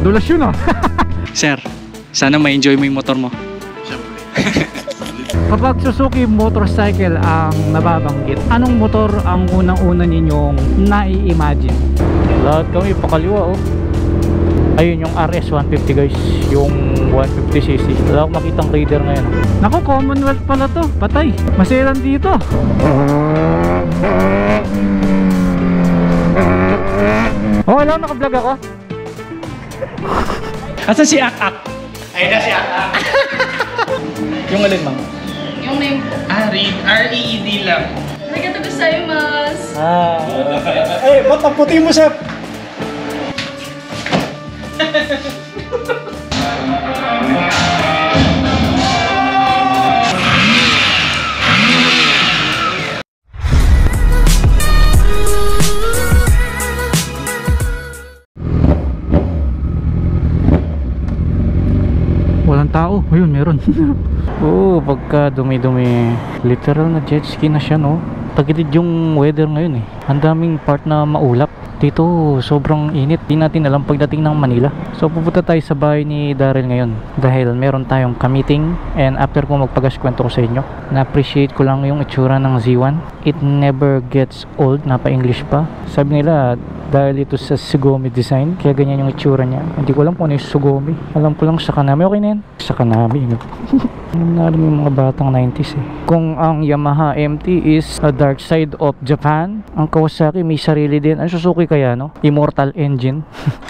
Madulas yun ah. Sir, sana ma-enjoy mo yung motor mo. Kapag Suzuki motorcycle ang nababanggit, anong motor ang unang-una ninyong nai-imagine? Lahat kami pakaliwa oh. Ayun yung RS150 guys, yung 150cc. Wala akong makitang Raider ngayon. Naku, Commonwealth pala to. Patay, maselan dito. Oh, alam, naka-vlog ako. Asan si Ak-Ak? Ayun na si Ak-Ak. Yung alin, ma'am? Yung name po. R-E-E-D lang. Arigatou gozaimasu. Eh, ba't ang puti mo, chef? Walang tao. Ayun, meron. Oo, pagka dumi-dumi, literal na jet ski na siya, no? Tagilid yung weather ngayon eh. Ang daming part na maulap. Dito sobrang init, di natin alam pagdating ng Manila. So pupunta tayo sa bahay ni Daryl ngayon dahil meron tayong ka-meeting. And after ko magpagas, kwento ko sa inyo, na-appreciate ko lang yung itsura ng Z1. It never gets old, napa-English pa. Sabi nila dahil ito sa Sugumi design, kaya ganyan yung itsura niya. Hindi ko alam kung ano yung Sugumi. Alam ko lang Sakanami. Okay na yan? Sakanami, no? Alam na alam yung mga batang 90s eh. Kung ang Yamaha MT is a dark side of Japan, ang Kawasaki may sarili din. Ang Suzuki kaya, no? Immortal engine.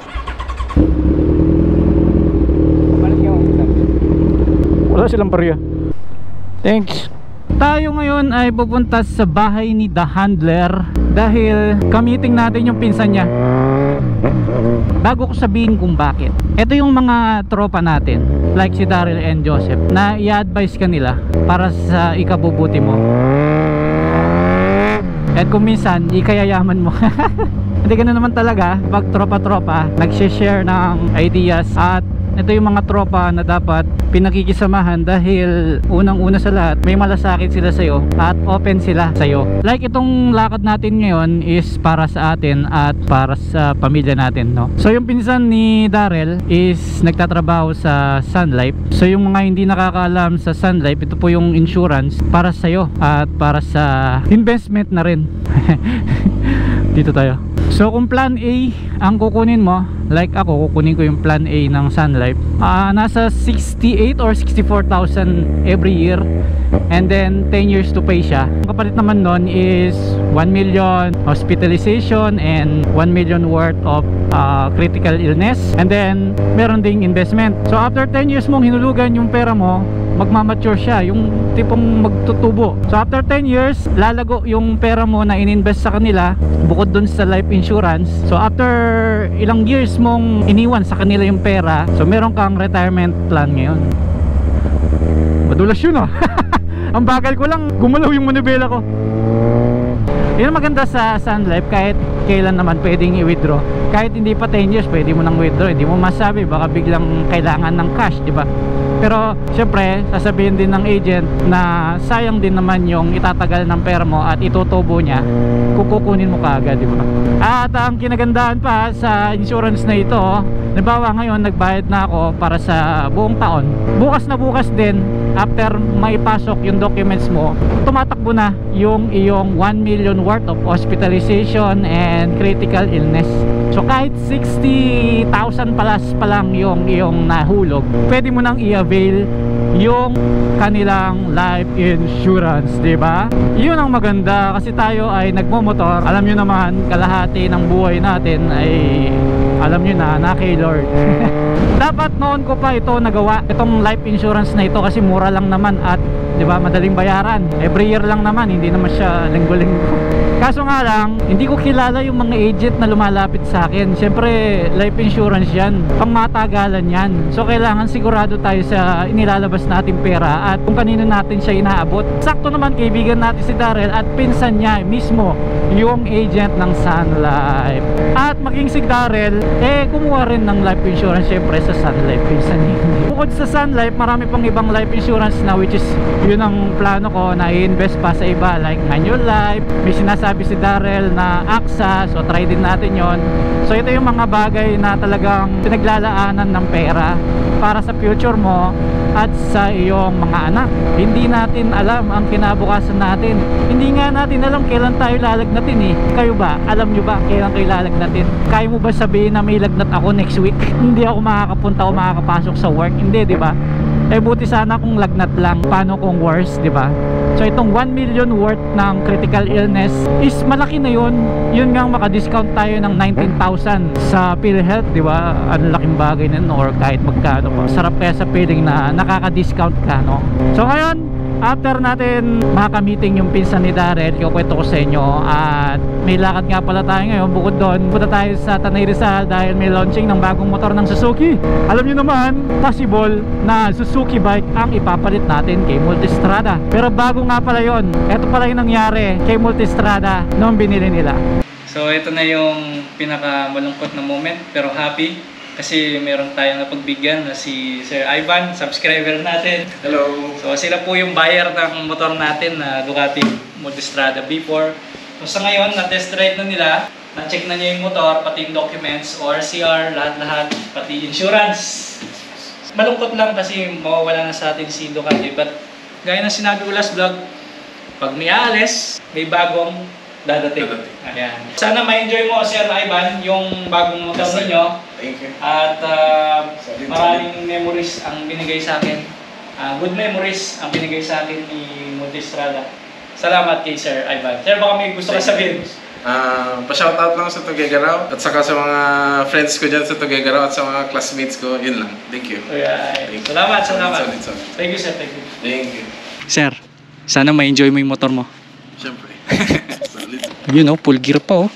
Wala silang barya. Thanks. Tayo ngayon ay pupunta sa bahay ni The Handler dahil ka-meeting natin yung pinsan niya. Bago ko sabihin kung bakit, ito yung mga tropa natin like si Daryl and Joseph na i-advise ka nila para sa ikabubuti mo. At kung minsan ikayayaman mo. Hindi ganun naman talaga pag tropa-tropa nag-share ng ideas. At ito yung mga tropa na dapat pinakikisamahan dahil unang-una sa lahat may malasakit sila sa'yo at open sila sa'yo. Like itong lakad natin ngayon is para sa atin at para sa pamilya natin, no? So yung pinsan ni Daryl is nagtatrabaho sa Sun Life. So yung mga hindi nakakaalam sa Sun Life, ito po yung insurance para sa'yo at para sa investment na rin. Dito tayo. So kung plan A ang kukunin mo, like ako, kukunin ko yung plan A ng Sun Life, nasa 68 or 64,000 every year, and then 10 years to pay siya. Ang kapalit naman nun is 1 million hospitalization and 1 million worth of critical illness, and then meron ding investment. So after 10 years mong hinulugan yung pera mo, magmamature siya, yung tipong magtutubo. So after 10 years, lalago yung pera mo na ininvest sa kanila bukod dun sa life insurance. So after ilang years mong iniwan sa kanila yung pera, so meron kang retirement plan ngayon. Madulas yun ah. Ang bagal ko lang, gumalaw yung manibela ko. Yun ang maganda sa Sun Life, kahit kailan naman pwedeng i-withdraw. Kahit hindi pa 10 years pwede mo nang withdraw. Hindi mo masabi, baka biglang kailangan ng cash, di ba? Pero syempre sasabihin din ng agent na sayang din naman yung itatagal ng pera mo at itutubo niya kung kukunin mo kaagad, di ba? At ang kinagandaan pa sa insurance na ito, halimbawa ngayon nagbayad na ako para sa buong taon, bukas na bukas din, after maipasok yung documents mo, tumatakbo na yung iyong 1 million worth of hospitalization and critical illness. So kahit 60,000 palas pa lang yung iyong nahulog, pwede mo nang i-avail yung kanilang life insurance, di ba? Yun ang maganda kasi tayo ay nagmomotor. Alam nyo naman, kalahati ng buhay natin ay alam nyo na kay Lord. Dapat noon ko pa ito nagawa, itong life insurance na ito, kasi mura lang naman at di ba, madaling bayaran. Every year lang naman, hindi naman siya linggo-linggo. Kaso nga lang, hindi ko kilala yung mga agent na lumalapit sa akin. Siyempre, life insurance yan, pang matagalan yan. So kailangan sigurado tayo sa inilalabas natin pera at kung kanino natin siya inaabot. Sakto naman, kaibigan natin si Daryl at pinsan niya mismo yung agent ng Sun Life. At maging si Daryl, kumuha rin ng life insurance syempre sa Sun Life, pinsan niya. Bukod sa Sun Life, marami pang ibang life insurance na, which is yun ang plano ko na i-invest pa sa iba, like Manulife. May sinasabi sinabi si Darrell na AXA, so try din natin yon. So ito yung mga bagay na talagang pinaglalaanan ng pera para sa future mo at sa iyong mga anak. Hindi natin alam ang kinabukasan natin. Hindi nga natin alam kailan tayo lalagnatin eh. Kayo ba? Alam nyo ba kailan kayo lalagnatin? Kaya mo ba sabihin na may lagnat ako next week? Hindi ako makakapunta o makakapasok sa work? Hindi, di ba? Eh buti sana kung lagnat lang. Paano kung worse, di ba? So itong 1 million worth ng critical illness is malaki na yun. Yun nga maka-discount tayo ng 19,000 sa PhilHealth, di ba? Ang laking bagay na yun, or kahit magkano pa. Sarap kaya sa feeling na nakaka-discount ka, no? So ngayon, after natin makaka-meeting yung pinsan ni Darrell, kukwento ko sa inyo, at may lakad nga pala tayo ngayon. Bukod doon, punta tayo sa Tanay Rizal dahil may launching ng bagong motor ng Suzuki. Alam nyo naman, possible na Suzuki bike ang ipapalit natin kay Multistrada. Pero bago nga pala yun, eto pala yung nangyari kay Multistrada nung binili nila. So ito na yung pinaka malungkot na moment pero happy. Kasi meron tayong napagbigyan na si Sir Ivan, subscriber natin. Hello. So sila po yung buyer ng motor natin na Ducati Multistrada B4. So sa ngayon, na-test drive na nila, na-check na niya yung motor, pati yung documents, ORCR, lahat-lahat, pati insurance. Malungkot lang kasi mawawala na sa atin si Ducati. But gaya ng sinabi ko last vlog, pag may aalis, may bagong dadating. Ayan. Sana ma-enjoy mo, Sir Ivan, yung bagong motor ninyo. Thank you. At maraming memories ang binigay sa akin. Good memories ang binigay sa akin ni Multistrada. Salamat kay Sir Ivan. Sir, baka may gusto ka sabihin? Pa-shoutout lang sa Tuguegarao at saka sa mga friends ko dyan sa Tuguegarao at sa mga classmates ko. Yun lang. Thank you. Ayan. Salamat. Solid. Thank you, sir. Thank you. Thank you. Sir, sana ma-enjoy mo yung motor mo. Siyempre. Solid. Yun oh, full gear pa oh.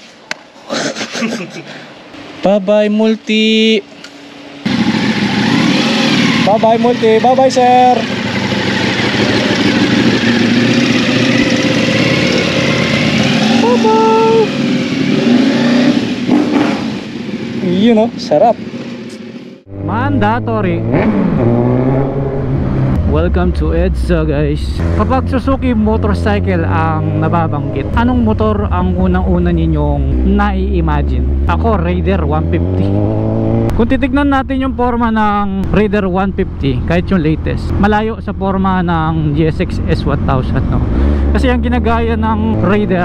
Bye-bye Multi. Bye-bye Multi. Bye-bye sir. Bye-bye. Yun oh, sarap. Mandatory. Welcome to EDSA guys. Kapag Suzuki motorcycle ang nababanggit, anong motor ang unang-una ninyong nai-imagine? Ako, Raider 150. Kung titignan natin yung forma ng Raider 150, kahit yung latest, malayo sa forma ng GSX S1000, no? Kasi ang ginagaya ng Raider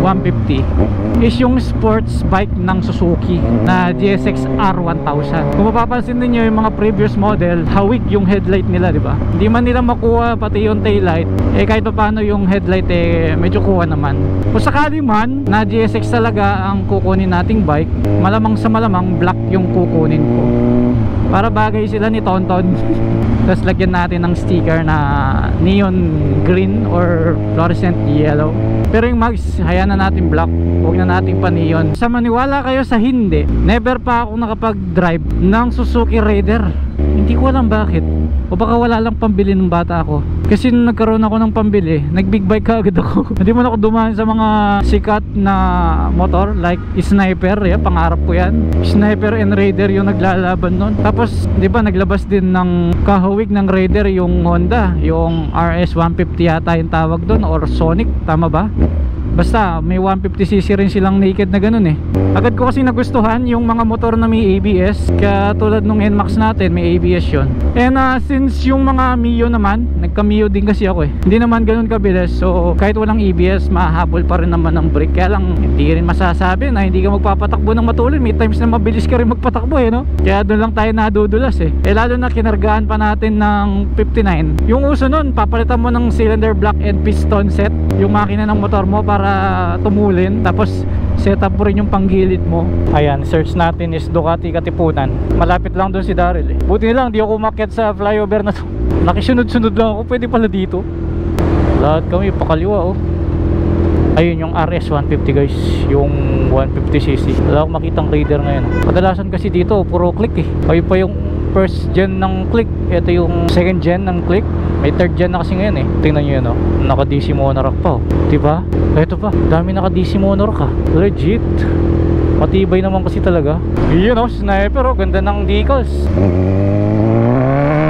150 is yung sports bike ng Suzuki na GSX R1000. Kung mapapansin niyo yung mga previous model, hawig yung headlight nila, di ba? Hindi man nila makuha pati yung taillight, eh kahit pa paano yung headlight eh medyo kuha naman. Kung sakali man na GSX talaga ang kukunin nating bike, malamang sa malamang black yung kukunin ko para bagay sila ni Tonton. Tapos lagyan natin ng sticker na neon green or fluorescent yellow. Pero yung mags, hayaan na natin black, huwag na natin pa neon. Sa maniwala kayo sa hindi, never pa ako nakapag-drive ng Suzuki Raider. Hindi ko alam bakit, o baka wala lang pambili ng bata ako. Kasi nung nagkaroon ako ng pambili, nag-big bike kaagad ako. Hindi man ako dumaan sa mga sikat na motor like Sniper, pangarap ko yan. Sniper and Raider yung naglalaban nun. Tapos di ba naglabas din ng kahawig ng Raider yung Honda, yung RS 150 yata yung tawag doon, or Sonic, tama ba? Basta may 150cc rin silang naked na ganun eh. Agad ko kasi nagustuhan yung mga motor na may ABS, kaya tulad nung NMAX natin may ABS yun. And since yung mga Mio naman, nagka-Mio din kasi ako eh, hindi naman ganun kabilis, so kahit walang ABS mahabol pa rin naman ng brake. Kaya lang hindi rin masasabi na hindi ka magpapatakbo ng matulin, may times na mabilis ka rin magpatakbo eh, no? Kaya doon lang tayo nadudulas eh. Lalo na kinargaan pa natin ng 59. Yung uso nun, papalitan mo ng cylinder block and piston set yung makina ng motor mo para tumulin, tapos set up mo rin yung panggilid mo. Ayan, search natin is Ducati Katipunan. Malapit lang doon si Darrell eh. Buti lang di ako umakyat sa flyover na to. Nakisunod-sunod lang ako, pwede pala dito. Lahat kami pakaliwa oh. Ayun yung RS 150 guys, yung 150cc. Wala akong makitang Raider ngayon. Kadalasan kasi dito puro click eh. Ayun pa yung first gen ng click, ito yung second gen ng click, may third gen na kasi ngayon eh. Tingnan nyo yun oh, naka DC monorack pa oh, diba? Ito pa, dami naka DC monorack ah, legit matibay naman kasi talaga. Yun oh, Sniper oh, ganda ng decals.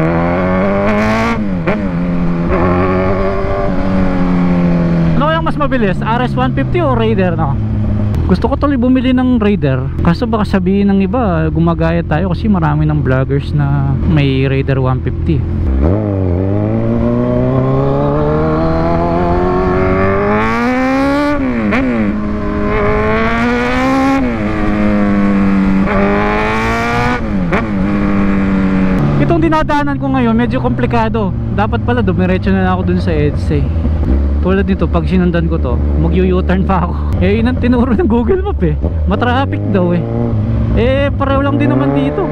Ano kayang mas mabilis? RS150 o Raider, no? Gusto ko tuloy bumili ng Raider. Kaso baka sabihin ng iba, gumagaya tayo kasi marami ng vloggers na may Raider 150. Itong dinadaanan ko ngayon medyo komplikado. Dapat pala dumiretso na ako dun sa EDSA. Tulad nito, pag sinundan ko to, mag-U-turn pa ako. Eh, yun ang tinuro ng Google Map eh. Matraffic daw eh. Eh, pareho lang din naman dito.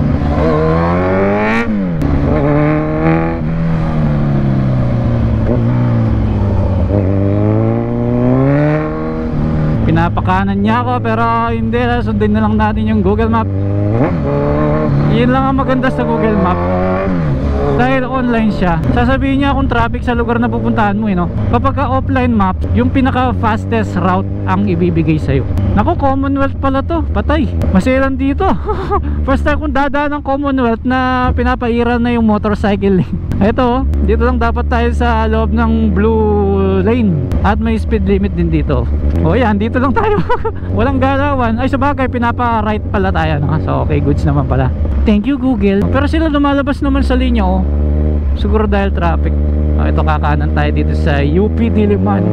Pinapakanan niya ako pero hindi, sundin na lang natin yung Google Map. Yun lang ang maganda sa Google Map. Dahil online siya, sasabihin niya kung traffic sa lugar na pupuntahan mo, no? Kapag ka offline map, yung pinaka fastest route ang ibibigay sa'yo. Naku, Commonwealth pala to, patay, maselan dito. First time kong dadaan ng Commonwealth na pinapairan na yung motorcycle lane. Ito, dito lang dapat tayo sa loob ng blue lane. At may speed limit din dito. O yan, dito lang tayo. Walang galawan. Ay, sabagay, pinapa-right pala tayo, no? So, okay, goods naman pala. Thank you, Google. Pero sila lumalabas naman sa linya, oh. Siguro dahil traffic. Oh, ito, kakanan tayo dito sa UP Diliman.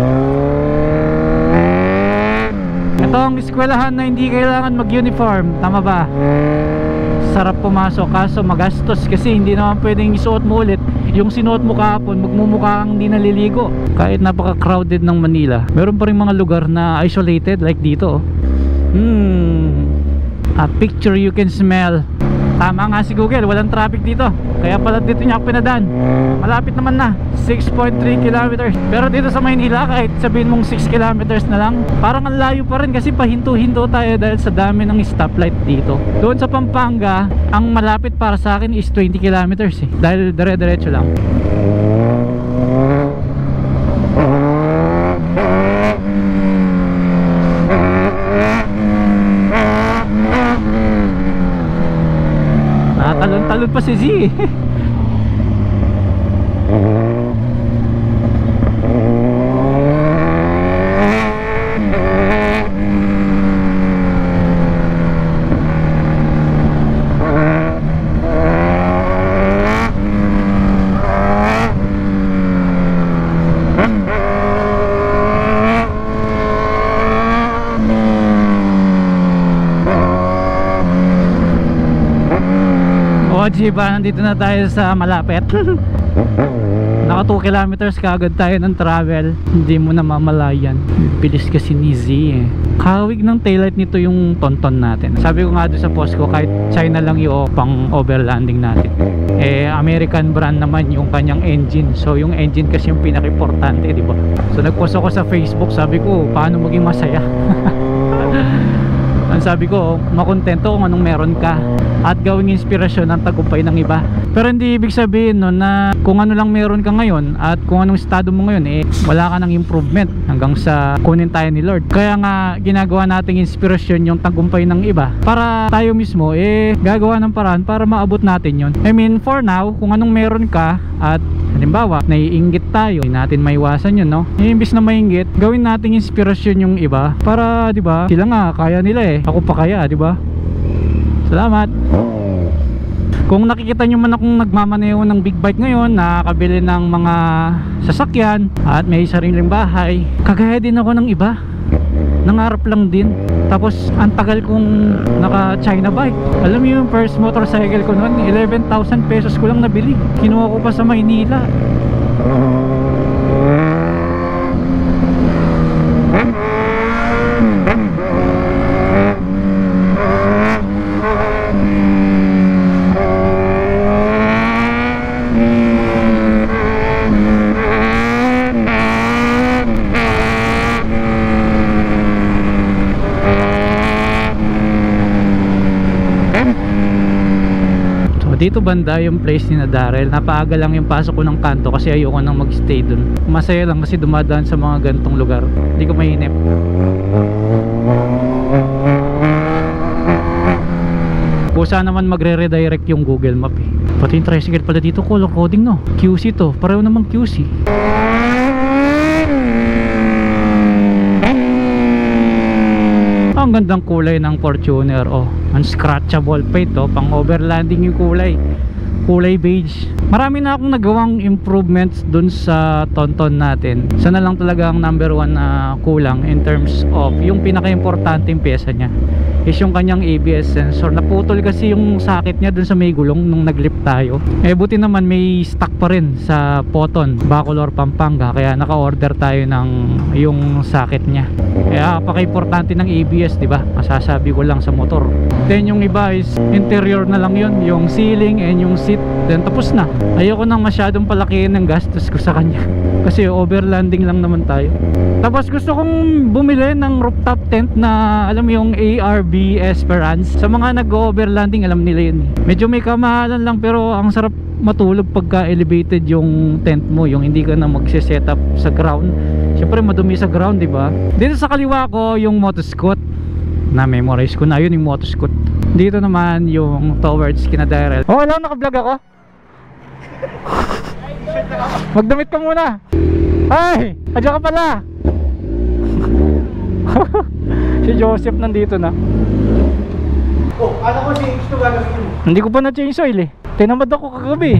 Ito ang eskwelahan na hindi kailangan mag-uniform. Tama ba? Sarap pumasok, kaso magastos kasi hindi naman pwedeng isuot mo ulit yung sinuot mo kahapon, magmumukha kang hindi naliligo. Kahit napaka-crowded ng Manila, meron pa rin mga lugar na isolated like dito. A picture you can smell. Tama nga si Google, walang traffic dito. Kaya pala dito niya ako pinadaan. Malapit naman na, 6.3 kilometers. Pero dito sa Maynila, kahit sabihin mong 6 kilometers na lang, parang ang layo pa rin kasi pahinto-hinto tayo dahil sa dami ng stoplight dito. Doon sa Pampanga, ang malapit para sa akin is 20 kilometers eh. Dahil dire-diretso lang. Talon-talon pa si Z. Diba, nandito na tayo sa malapit. Naka 2 kilometers kagad tayo ng travel. Hindi mo na mamalayan. Bilis kasi ni Z eh. Kawig ng taillight nito yung tonton natin. Sabi ko nga doon sa post ko, kahit China lang yung pang overlanding natin, eh American brand naman yung kanyang engine. So yung engine kasi yung pinaka-importante, diba? So nagpost ako sa Facebook, sabi ko paano maging masaya. Ang sabi ko, makontento kung anong meron ka at gawing inspirasyon ng tagumpay ng iba. Pero hindi ibig sabihin no, na kung ano lang meron ka ngayon at kung anong estado mo ngayon, eh wala ka ng improvement hanggang sa kunin tayo ni Lord. Kaya nga ginagawa nating inspirasyon yung tagumpay ng iba para tayo mismo eh gagawa ng paraan para maabot natin yon. I mean, for now, kung anong meron ka at halimbawa naiinggit tayo, hindi natin maiwasan yun, no? Imbis na mainggit, gawin nating inspirasyon yung iba para, di ba, sila nga kaya nila eh, ako pa kaya, di ba? Salamat. Kung nakikita nyo man akong nagmamaneho ng big bike ngayon, nakakabili ng mga sasakyan at may sariling bahay, kagaya din ako ng iba. Nangarap lang din. Tapos ang tagal kong naka China bike. Alam mo yung first motorcycle ko noon, 11,000 pesos ko lang nabili. Kinuha ko pa sa Maynila. Dito banda yung place ni na Darrell. Napaaga lang yung pasok ko ng kanto kasi ayoko nang magstay dun. Masaya lang kasi dumadaan sa mga gantong lugar. Hindi ko mainip. Kusa naman magre-redirect yung Google Map eh. Pati yung tricycle pala dito, color coding no. QC to, pareho namang QC. Ang gandang kulay ng Fortuner. Oh, unscratchable paint, oh. Pang overlanding yung kulay beige. Marami na akong nagawang improvements dun sa Tonton natin. Isa na lang talaga ang number 1 na kulang in terms of yung pinaka-importanting pyesa niya is yung kanyang ABS sensor. Naputol kasi yung socket niya dun sa may gulong nung naglip tayo. Buti naman may stock pa rin sa Poton, Bacolor, Pampanga, kaya naka-order tayo ng yung socket niya. Kaya napaka-importante ng ABS, di ba? Masasabi ko lang sa motor. Then yung iba is interior na lang yun, yung ceiling and yung seat. Then tapos na. Ayoko nang masyadong palakihin ng gastos ko sa kanya kasi overlanding lang naman tayo. Tapos gusto kong bumili ng rooftop tent na alam mo yung ARB Esperance. Sa mga nag-overlanding alam nila yun. Medyo may kamahalan lang pero ang sarap matulog pagka elevated yung tent mo, yung hindi ka na magse-setup sa ground. Syempre madumi sa ground, di ba? Dito sa kaliwa ko yung Motoscoot. Na-memorize ko na yun yung Motoscoot. Dito naman yung towards kina Daryl. Oh, alam, naka-vlog ako. Magdamit ka muna. Ay, adyan ka pala. Si Joseph nandito na. Oh, ano ko change to gagawin? Hindi ko pa na-change oil eh. Tinamad ako kagabi.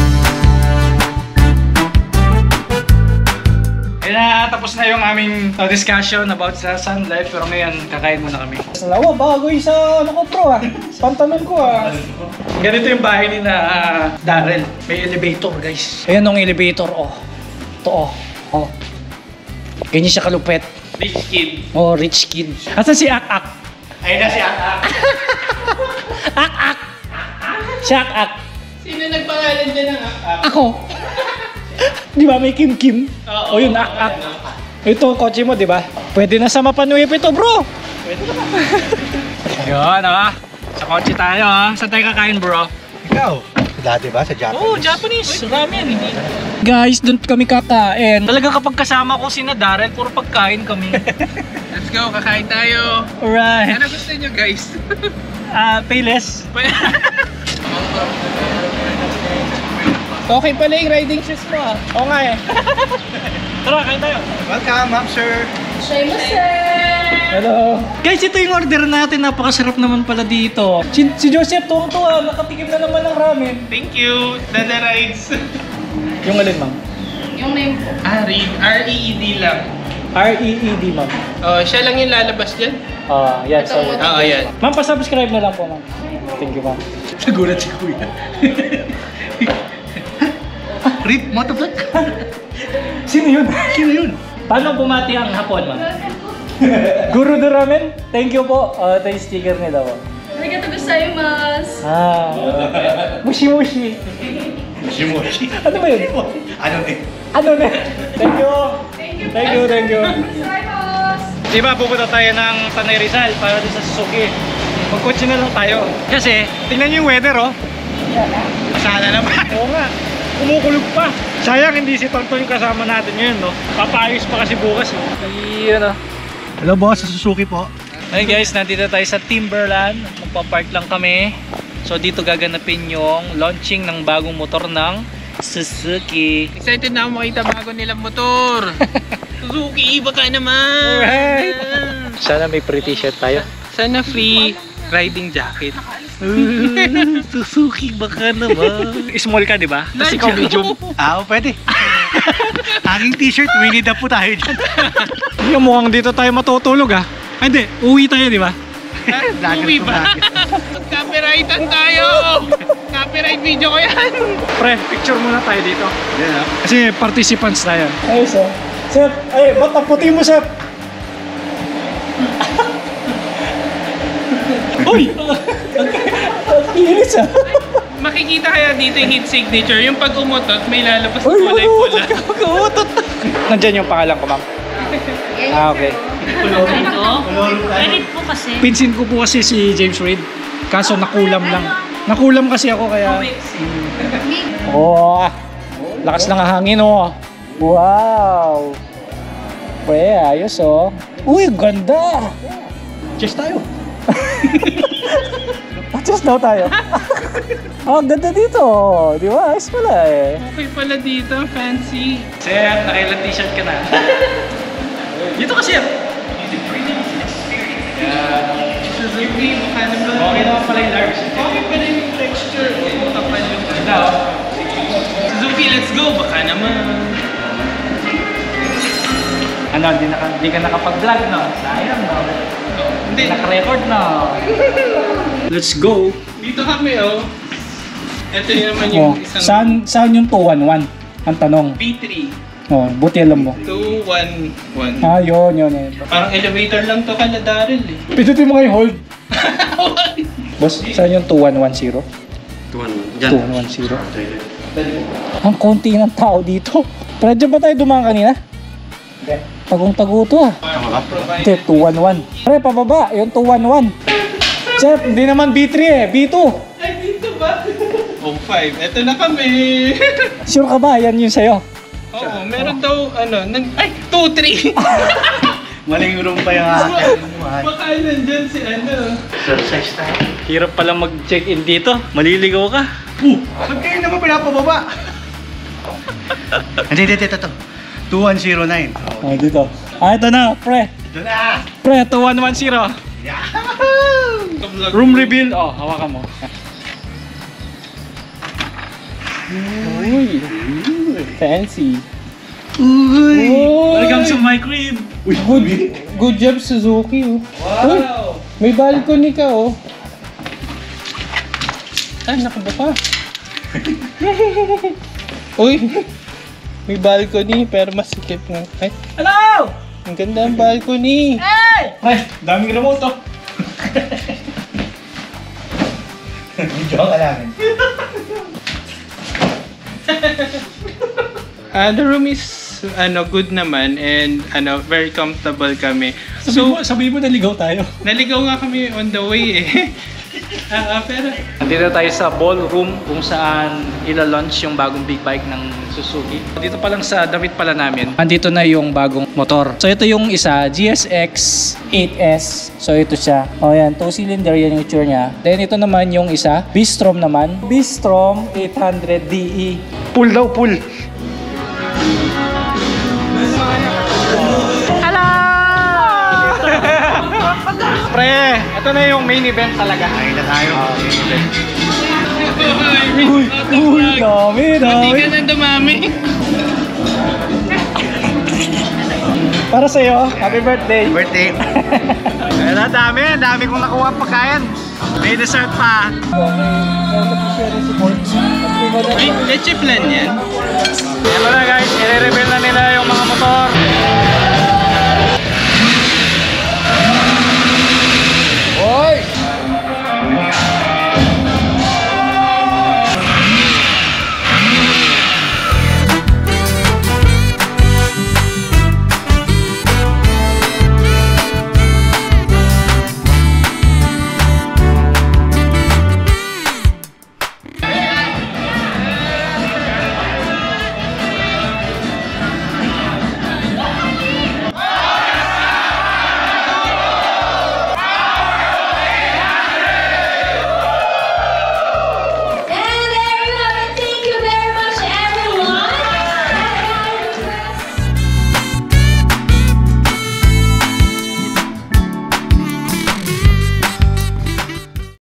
Kaya na, tapos na yung aming discussion about sa Sun Life. Pero ngayon, kakain muna kami. Salawa, bagoy sa ano ko pro pantalon ko Ganito yung bahay ni na Daryl. May elevator, guys. Ayan yung elevator, oh. Ito, oh. Ganyan siya kalupet. Rich kid. Oh, rich kid. Asan si Ak-Ak? Ayun na si Ak-Ak. Ak-Ak! Si Ak-Ak. Sino nagpangalan dyan ng Ak-Ak? Ako. Di ba may Kim-Kim? Oo. O yun, Ak-Ak. Ito, kotse mo, di ba? Pwede na sa Mapanuip ito, bro. Pwede na. Yun, sa kotse tayo, Saan tayo kakain, bro? Ikaw? Dati ba sa Japanese? Oh, Japanese. Ramen. Guys, doon kami kakain. Talaga kapag kasama ko si Daryl, puro pagkain kami. Let's go, kakain tayo. Alright. Ano gusto niyo, guys? Payless. Okay pala yung riding shoes mo Oo nga eh. Tara, kain tayo. Welcome, ma'am sir. Hello. Guys, ito yung order natin. Napakasarap naman pala dito. Si Joseph, tuwang-tuwa. Nakatikim na naman ng ramen. Thank you. Dada rides. Yung alin, ma'am? Yung name po. R-E-E-D lang. R-E-E-D, ma'am. Oh, siya lang yung lalabas dyan. Yan. So, Oo, yan. ma'am, pa-subscribe na lang po, ma'am. Thank you, ma'am. Nagulat si Kuya. Rip, motovlog. Sino yun? Paano bumati ang hapon, ma'am? Guru do ramen? Thank you po. Ito yung sticker nila po. Arigatou gozaimasu. Mushi-mushi. Mushi-mushi. Ano ba yun? Ano na? Thank you. Thank you. Gozaimasu. Diba, pupunta tayo ng Tanay Rizal para din sa Suzuki. Magkotse na lang tayo. Kasi, tingnan niyo yung weather, oh. Sana naman. Oo nga. Kumukulog pa. Sayang hindi si Tonton yung kasama natin ngayon, no? Papayos pa kasi bukas, no? Ayun, no? Hello boss, sa Suzuki po. Hey guys, nandito tayo sa Timberland. Magpa-park lang kami. So dito gaganapin yung launching ng bagong motor ng Suzuki. Excited na ako makita bago nilang motor. Suzuki, baka naman. Alright. Sana may free t-shirt tayo. Sana free riding jacket. Suzuki, baka naman. Small ka, di ba? Tapos ikaw medium. Pwede. Aking t-shirt, Winnie the Pooh tayo dyan. Yung mukhang dito tayo matutulog, ah. Ay, hindi. Uwi tayo, di ba? Uwi ba? Copyrightan tayo! Copyright video ko yan! Pre, picture muna tayo dito. Yeah. Kasi participants tayo. Ayos, oh. Sep, ay, ba't ang puti mo, Sep? Uy! Inis, ah. Makikita kaya dito yung heat signature, yung pag umutot, may lalabas na kulay pula. Umutot! Nandyan yung pangalan ko, ma'am. Okay. Edit po kasi. Pinsin ko po kasi si James Reid. Kaso nakulam lang. Nakulam kasi ako kaya... Oh, lakas ng hangin, oh. Wow! Pre, ayos, oh. Uy, ganda! Cheers tayo. Cheers daw tayo. Oh, ganda dito. Di ba? Ayos pala eh. Okay pala dito, fancy. Sir, nakailan t-shirt ka na? Dito ka, Sir. Suzuki, baka naman. Okay naman pala yung large. Okay pa rin yung texture. Oh, kapal yung Suzuki, let's go. Baka naman. Ano, di ka nakapag-vlog, no? Sayang, no? Hindi. Naka-record, no? Let's go! Dito kami, oh. Ito yun naman yung isang Saan yung 211? Ang tanong. B3. Oh, buti alam mo. 211. Ah, yun. Parang elevator lang to kala Daryl eh. Pindutin mo kayo hold. Boss, saan yung 2110? 2110. Ang konti ng tao dito. Pero dyan ba tayo dumaan kanina? Hindi. Tagong-tago to ah. Hindi, 211. Pre, pababa. Yung 211. Chef, hindi naman B3 eh. B2. Ay, dito ba? Oh, 5. Ito na kami. Sure ka ba? Yan yung sa'yo. Oo, meron daw, ay, 2-3. Maling room pa yung akin. Baka nandyan si Exercise tayo. Hirap pala mag-check-in dito. Maliligaw ka. Ba't kayo naman pinapababa? Hindi. 2109. Oh, dito. Ah, ito na, pre. Doon na! Pre, 2110. Room reveal. Oh, hawakan mo. Uy. Fancy. Uy. Welcome to my crib. Good job, Suzuki. Wow! Uy, may balcony ka, oh. Ay, nakaba pa. Uy, may balcony, pero masikip nga. Ay, Hello! ang ganda ang balcony. Ay, daming remote, oh. Video ka namin. The room is good naman and very comfortable kami. Sabihin mo naligaw tayo. Naligaw nga kami on the way eh. Pero Nandito tayo sa ballroom kung saan ila-launch yung bagong big bike ng Suzuki. Dito pa lang sa damit pala namin. Andito na yung bagong motor. So ito yung isa, GSX 8S. So ito siya. O yan, 2-cylinder yan yung itsura niya. Then ito naman yung isa, B-Strom naman. B-Strom 800DE. Pull daw, pull. Pre, ito na yung main event talaga. Ayun na tayo. Uy, dami. hindi ka nang dumami. Para sa'yo, happy birthday. Birthday. Ayun, dami kong nakuha pagkain. May dessert pa. Ay, leche plan yan. Ayan na guys, i-reveal na nila yung mga motor.